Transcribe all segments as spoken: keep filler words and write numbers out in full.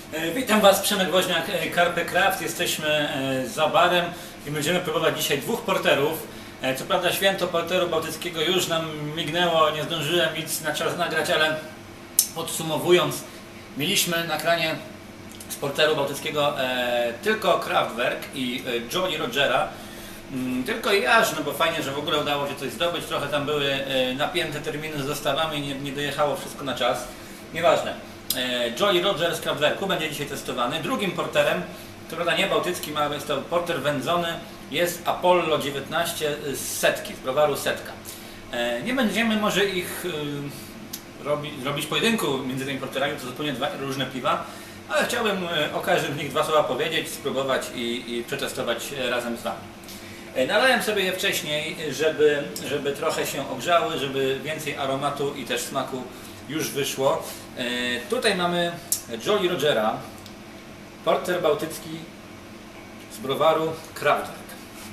Witam Was, Przemek Woźniak, Carpe Craft. Jesteśmy za barem i będziemy próbować dzisiaj dwóch porterów. Co prawda święto porteru bałtyckiego już nam mignęło, nie zdążyłem nic na czas nagrać, ale podsumowując, mieliśmy nagranie z porteru bałtyckiego e, tylko Kraftwerk i e, Jolly Rogera. Mm, tylko i aż, no bo fajnie, że w ogóle udało się coś zdobyć. Trochę tam były e, napięte terminy z dostawami, nie, nie dojechało wszystko na czas. Nieważne. E, Jolly Roger z Kraftwerku będzie dzisiaj testowany. Drugim porterem, to prawda nie bałtyckim, ale jest to porter wędzony, jest Apollo dziewiętnaście z setki, z browaru Setka. E, nie będziemy może ich e, robi, robić pojedynku między tymi porterami, to zupełnie dwa różne piwa. Ale chciałbym o każdym z nich dwa słowa powiedzieć, spróbować i, i przetestować razem z Wami. Nalałem sobie je wcześniej, żeby, żeby trochę się ogrzały, żeby więcej aromatu i też smaku już wyszło. E, tutaj mamy Jolly Rogera, porter bałtycki z browaru Kraftwerk.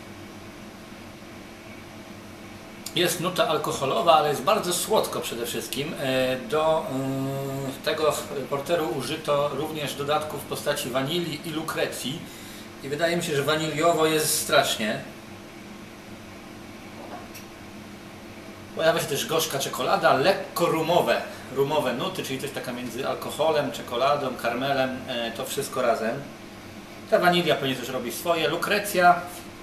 Jest nuta alkoholowa, ale jest bardzo słodko przede wszystkim. Do tego porteru użyto również dodatków w postaci wanilii i lukrecji. I wydaje mi się, że waniliowo jest strasznie. Pojawia się też gorzka czekolada, lekko rumowe, rumowe nuty, czyli coś taka między alkoholem, czekoladą, karmelem, to wszystko razem. Ta wanilia pewnie też robi swoje. Lukrecja.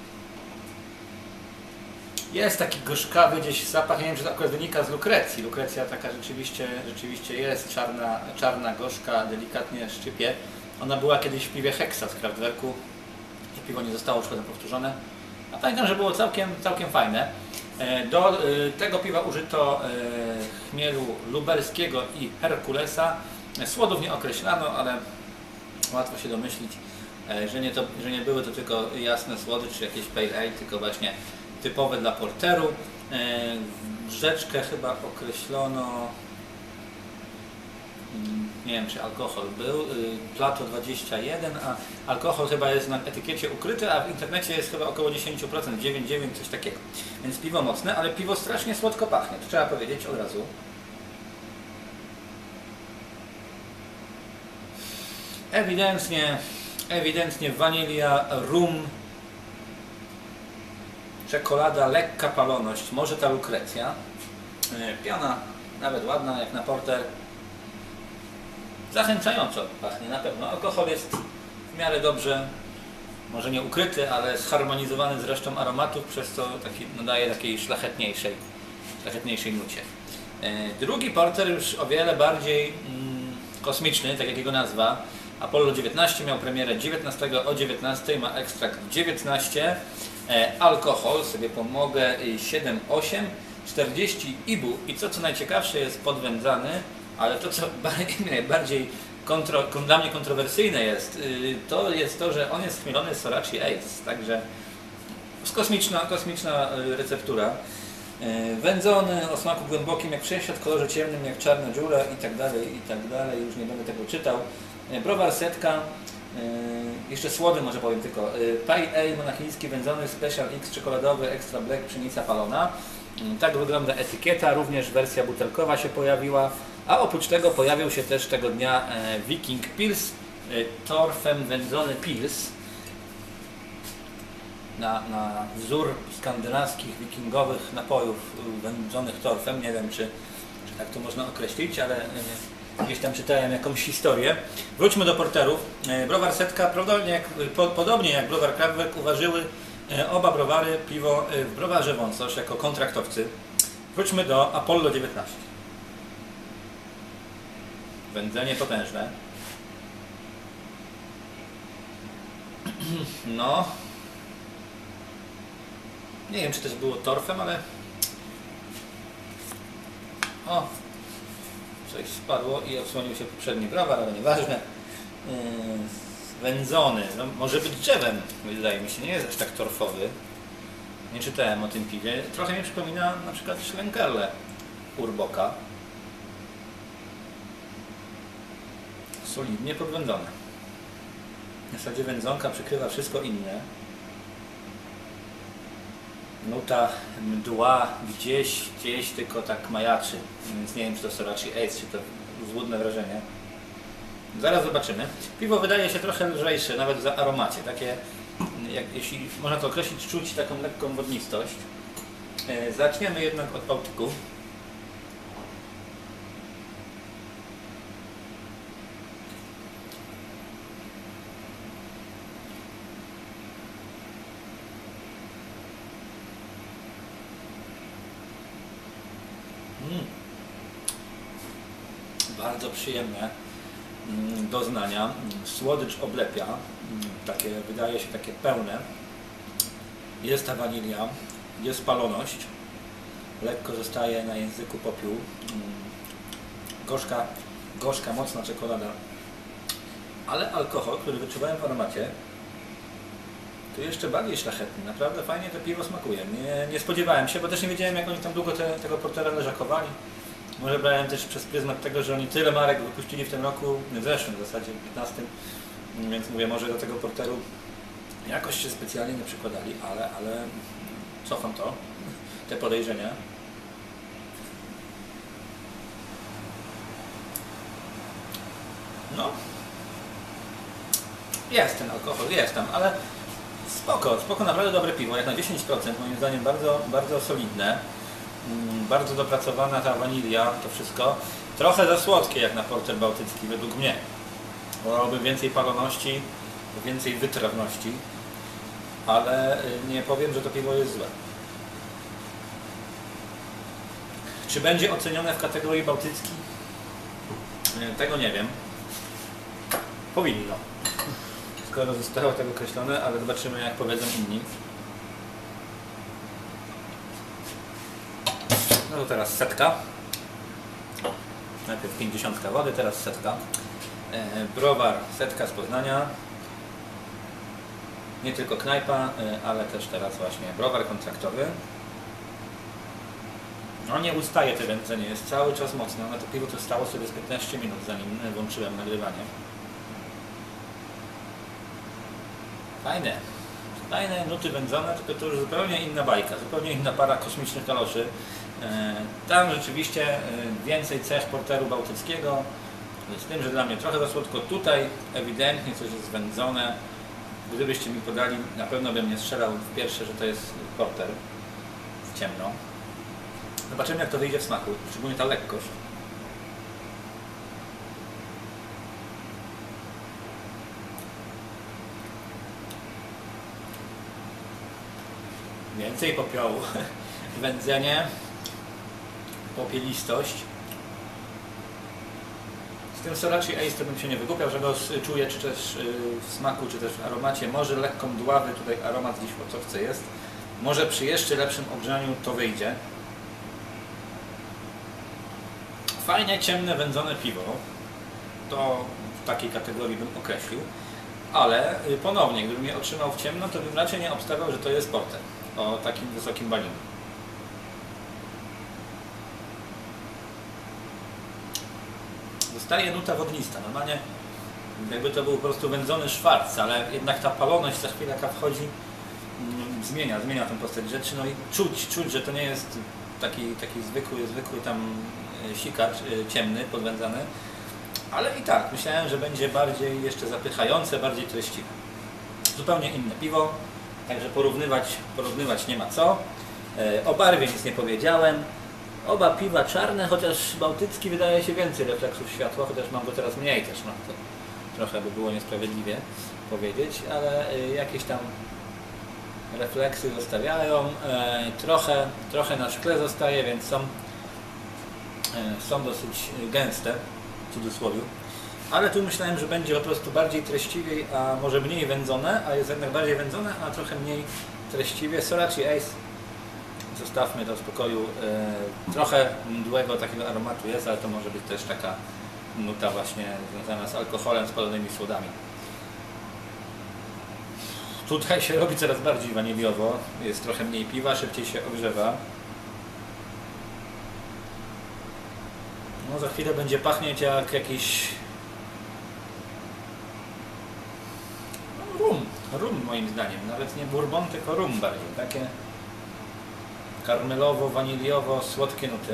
Jest taki gorzkawy gdzieś zapach, nie wiem, czy to akurat wynika z lukrecji. Lukrecja taka rzeczywiście, rzeczywiście jest, czarna, czarna gorzka, delikatnie szczypie. Ona była kiedyś w piwie Hexa z Kraftwerku. To piwo nie zostało już potem powtórzone. A pamiętam, że było całkiem, całkiem fajne. Do tego piwa użyto chmielu lubelskiego i Herkulesa. Słodów nie określano, ale łatwo się domyślić, że nie, to, że nie były to tylko jasne słody czy jakieś pale ale, tylko właśnie typowe dla porteru. Rzeczkę chyba określono, nie wiem czy alkohol był, Plato dwadzieścia jeden, a alkohol chyba jest na etykiecie ukryty, a w internecie jest chyba około dziesięć procent, dziewięć przecinek dziewięć, coś takiego. Więc piwo mocne, ale piwo strasznie słodko pachnie, to trzeba powiedzieć od razu. Ewidentnie, ewidentnie wanilia, rum, czekolada, lekka paloność, może ta lukrecja. Piana nawet ładna jak na porter. Zachęcająco pachnie na pewno. Alkohol jest w miarę dobrze, może nie ukryty, ale zharmonizowany z resztą aromatów, przez co taki, nadaje takiej szlachetniejszej, szlachetniejszej nucie. Drugi porter już o wiele bardziej mm, kosmiczny, tak jak jego nazwa. Apollo dziewiętnaście miał premierę dziewiętnastego o dziewiętnastej, ma ekstrakt dziewiętnaście. E, alkohol, sobie pomogę, siedem przecinek osiem, czterdzieści I B U i co co najciekawsze jest podwędzany, ale to co najbardziej kontro, dla mnie kontrowersyjne jest, y, to jest to, że on jest chmielony z Sorachi Ace, także kosmiczna, kosmiczna receptura. Y, wędzony o smaku głębokim jak przesiad, kolorze ciemnym jak czarna dziura i tak dalej, i tak dalej, już nie będę tego czytał. Y, browar Setka. Yy, jeszcze słody może powiem tylko. Yy, Pale Ale monachijski wędzony Special X czekoladowy Extra Black pszenica palona. Yy, tak wygląda etykieta, również wersja butelkowa się pojawiła, a oprócz tego pojawił się też tego dnia yy, Viking Pils, yy, torfem wędzony Pils na, na wzór skandynawskich wikingowych napojów yy, wędzonych torfem. Nie wiem czy, czy tak to można określić, ale yy, gdzieś tam czytałem jakąś historię. Wróćmy do porterów. Browar Setka, podobnie jak, po, podobnie jak browar Kraftwerk, uważyły oba browary piwo w browarze Wąsosz jako kontraktowcy. Wróćmy do Apollo dziewiętnaście. Wędzenie potężne. No. Nie wiem czy też było torfem, ale... O! Coś spadło i odsłonił się poprzedni browar, ale nieważne. Yy, wędzony, no, może być drzewem, wydaje mi się, nie jest aż tak torfowy. Nie czytałem o tym piwie. Trochę mi przypomina na przykład Schlenkerle Urboka. Solidnie podwędzone. W zasadzie wędzonka przykrywa wszystko inne. Nuta mdła gdzieś, gdzieś tylko tak majaczy, więc nie wiem czy to Sorachi Ace, czy to złudne wrażenie. Zaraz zobaczymy. Piwo wydaje się trochę lżejsze, nawet w aromacie. Takie, jak, jeśli można to określić, czuć taką lekką wodnistość. E, zaczniemy jednak od Bałtyku. Mm. Bardzo przyjemne doznania. Słodycz oblepia, takie, wydaje się takie pełne. Jest ta wanilia, jest paloność, lekko zostaje na języku popiół. Gorzka, gorzka, mocna czekolada, ale alkohol, który wyczuwałem w aromacie, to jeszcze bardziej szlachetny. Naprawdę fajnie to piwo smakuje. Nie, nie spodziewałem się, bo też nie wiedziałem, jak oni tam długo te, tego portera leżakowali. Może brałem też przez pryzmat tego, że oni tyle marek wypuścili w tym roku, w zeszłym w zasadzie, w piętnastym, więc mówię, może do tego porteru jakoś się specjalnie nie przykładali, ale, ale cofam to, te podejrzenia. No, jest ten alkohol, jest tam, ale spoko, spoko, naprawdę dobre piwo, jak na dziesięć procent, moim zdaniem bardzo, bardzo solidne. Bardzo dopracowana ta wanilia, to wszystko. Trochę za słodkie jak na porter bałtycki według mnie. Wolałbym więcej paloności, więcej wytrawności, ale nie powiem, że to piwo jest złe. Czy będzie ocenione w kategorii bałtycki? Tego nie wiem. Powinno. Skoro zostało tak określone, ale zobaczymy, jak powiedzą inni. No to teraz setka. Najpierw pięćdziesiątka wody, teraz setka. E, browar setka z Poznania. Nie tylko knajpa, e, ale też teraz właśnie browar kontraktowy. No nie ustaje te wędzenie, jest cały czas mocno. Na to piwo to stało sobie z piętnaście minut, zanim włączyłem nagrywanie. Fajne. Fajne nuty wędzone, tylko to już zupełnie inna bajka, zupełnie inna para kosmicznych kaloszy. Tam rzeczywiście więcej cech porteru bałtyckiego, z tym, że dla mnie trochę za słodko. Tutaj ewidentnie coś jest zwędzone. Gdybyście mi podali, na pewno bym nie strzelał w pierwsze, że to jest porter w ciemno. Zobaczymy, jak to wyjdzie w smaku, szczególnie ta lekkość. Więcej popiołu, wędzenie, popielistość. Z tym Sorachi Ace to bym się nie wygłupiał, że go czuję czy też w smaku, czy też w aromacie. Może lekko mdławy tutaj aromat gdzieś w ocowce jest. Może przy jeszcze lepszym ogrzaniu to wyjdzie. Fajnie ciemne, wędzone piwo. To w takiej kategorii bym określił. Ale ponownie, gdybym je otrzymał w ciemno, to bym raczej nie obstawiał, że to jest porter o takim wysokim balinu. Zostaje nuta wodnista. Normalnie jakby to był po prostu wędzony szwarc, ale jednak ta paloność za chwilę jaka wchodzi, mm, zmienia, zmienia tę postać rzeczy. No i czuć, czuć, że to nie jest taki, taki zwykły, zwykły tam sikacz ciemny, podwędzany. Ale i tak, myślałem, że będzie bardziej jeszcze zapychające, bardziej treściwe. Zupełnie inne piwo, także porównywać, porównywać nie ma co. E, o barwie nic nie powiedziałem. Oba piwa czarne, chociaż bałtycki wydaje się więcej refleksów światła, chociaż mam go teraz mniej też, no to trochę by było niesprawiedliwie powiedzieć, ale e, jakieś tam refleksy zostawiają. E, trochę, trochę na szkle zostaje, więc są, e, są dosyć gęste. W cudzysłowie. Ale tu myślałem, że będzie po prostu bardziej treściwiej, a może mniej wędzone, a jest jednak bardziej wędzone, a trochę mniej treściwie. Sorachi Ace, zostawmy to w spokoju. E, trochę mdłego takiego aromatu jest, ale to może być też taka nuta właśnie związana z alkoholem, z palonymi słodami. Tutaj się robi coraz bardziej waniliowo, jest trochę mniej piwa, szybciej się ogrzewa. No za chwilę będzie pachnieć jak jakiś no, rum, rum moim zdaniem, nawet nie bourbon, tylko rum bardziej, takie karmelowo, waniliowo, słodkie nuty.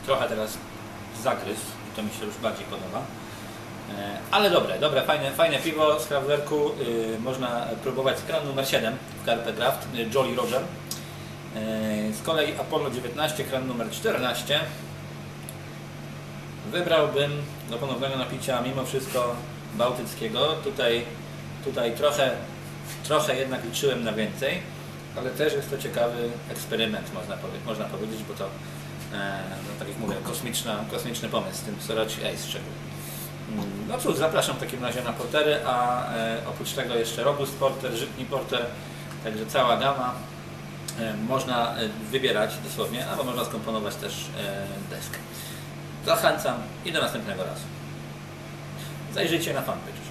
trochę teraz zagryzł i to mi się już bardziej podoba. Ale dobre, dobre, fajne, fajne piwo z Kraftwerku. Można próbować z kranu numer siedem w Carpe Craft, Jolly Roger. Z kolei Apollo dziewiętnaście, kran numer czternaście. Wybrałbym do ponownego napicia mimo wszystko bałtyckiego. Tutaj, tutaj trochę, trochę jednak liczyłem na więcej, ale też jest to ciekawy eksperyment, można, powie, można powiedzieć, bo to, e, no, tak jak mówię, kosmiczna, kosmiczny pomysł z tym Sorachi Ace szczególnie. No cóż, zapraszam w takim razie na portery, a e, oprócz tego jeszcze Robust Porter, Żytni Porter, także cała gama. E, można wybierać dosłownie, albo można skomponować też e, deskę. Zachęcam i do następnego razu. Zajrzyjcie na fanpage.